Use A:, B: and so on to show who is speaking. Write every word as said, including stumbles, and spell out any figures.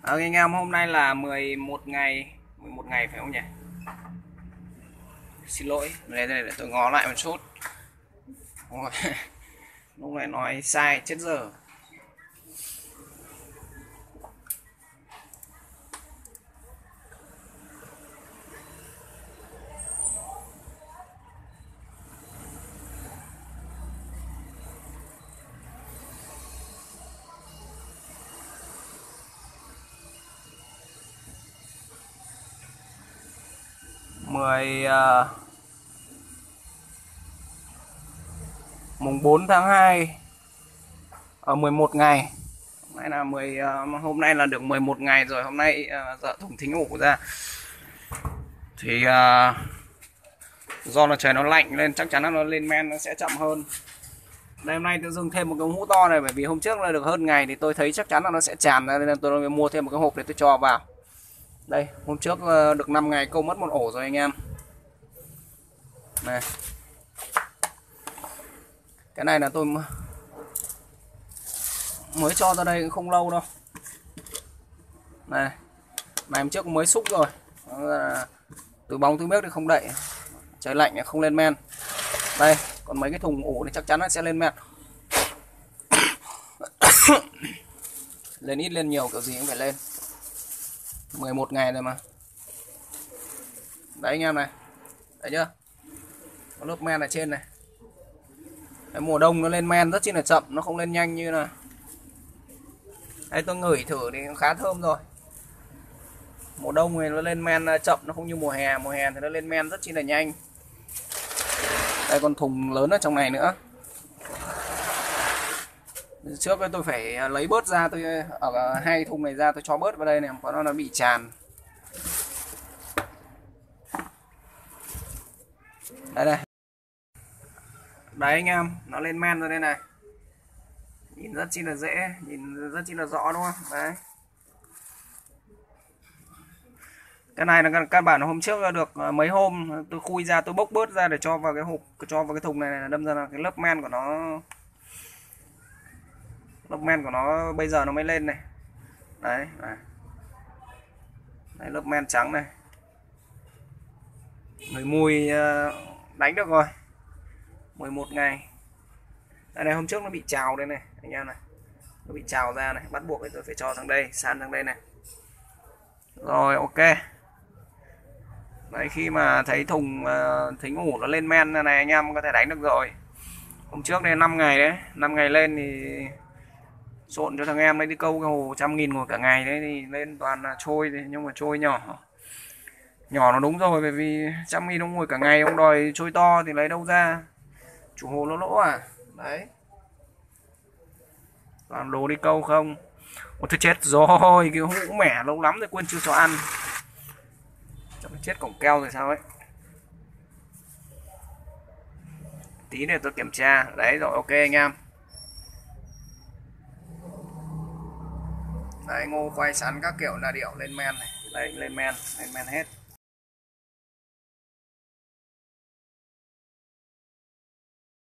A: Ờ, anh em hôm nay là mười một ngày mười một ngày phải không nhỉ? Xin lỗi, đây đây để tôi ngó lại một chút. Ôi, lúc này nói sai chết giờ. mười uh, mùng bốn tháng hai ở mười một ngày. Hôm nay là mười uh, hôm nay là được mười một ngày rồi. Hôm nay uh, dỡ thùng thính ủ ra thì uh, do là trời nó lạnh nên chắc chắn là nó lên men nó sẽ chậm hơn. Đây, hôm nay tôi dùng thêm một cái hũ to này bởi vì hôm trước là được hơn ngày thì tôi thấy chắc chắn là nó sẽ tràn ra nên tôi mới mua thêm một cái hộp để tôi cho vào. Đây, hôm trước được năm ngày câu mất một ổ rồi anh em. Này. Cái này là tôi mới cho ra đây cũng không lâu đâu. Này. Này hôm trước mới xúc rồi. Từ bóng từ nước thì không đậy. Trời lạnh không lên men. Đây, còn mấy cái thùng ủ thì chắc chắn nó sẽ lên men. Lên ít lên nhiều kiểu gì cũng phải lên. mười một ngày rồi mà. Đấy anh em này. Thấy chưa? Có lớp men ở trên này. Cái mùa đông nó lên men rất chi là chậm, nó không lên nhanh như là. Đây tôi ngửi thử thì khá thơm rồi. Mùa đông thì nó lên men chậm, nó không như mùa hè, mùa hè thì nó lên men rất chi là nhanh. Đây còn thùng lớn ở trong này nữa. Trước tôi phải lấy bớt ra, tôi ở hai thùng này ra tôi cho bớt vào đây này, có nó nó bị tràn. Đây đây. Đấy anh em, nó lên men rồi đây này. Nhìn rất chi là dễ, nhìn rất chi là rõ đúng không? Đấy. Cái này là căn bản hôm trước được mấy hôm tôi khui ra tôi bốc bớt ra để cho vào cái hộp, cho vào cái thùng này, này đâm ra là cái lớp men của nó lớp men của nó bây giờ nó mới lên này. Đấy, đấy. Đấy lớp men trắng này. Người mùi đánh được rồi. mười một ngày. Đây này, hôm trước nó bị trào đây này anh em này. Nó bị trào ra này, bắt buộc thì tôi phải cho sang đây, san sang đây này. Rồi ok. Đấy, khi mà thấy thùng uh, thính ủ nó lên men này anh em có thể đánh được rồi. Hôm trước đây năm ngày đấy, năm ngày lên thì trộn cho thằng em đấy đi câu cái hồ trăm nghìn ngồi cả ngày đấy thì lên toàn là trôi thì nhưng mà trôi nhỏ. Nhỏ nó đúng rồi, bởi vì trăm nghìn ông ngồi cả ngày ông đòi trôi to thì lấy đâu ra. Chủ hồ lỗ lỗ à. Đấy. Toàn đồ đi câu không. Ôi thôi chết rồi, cái hũ mẻ lâu lắm rồi quên chưa cho ăn. Chắc chết cổng keo rồi sao ấy. Tí nữa tôi kiểm tra. Đấy rồi ok anh em. Đấy, ngô khoai sắn các kiểu là điệu lên men này. Đấy lên men, lên men hết.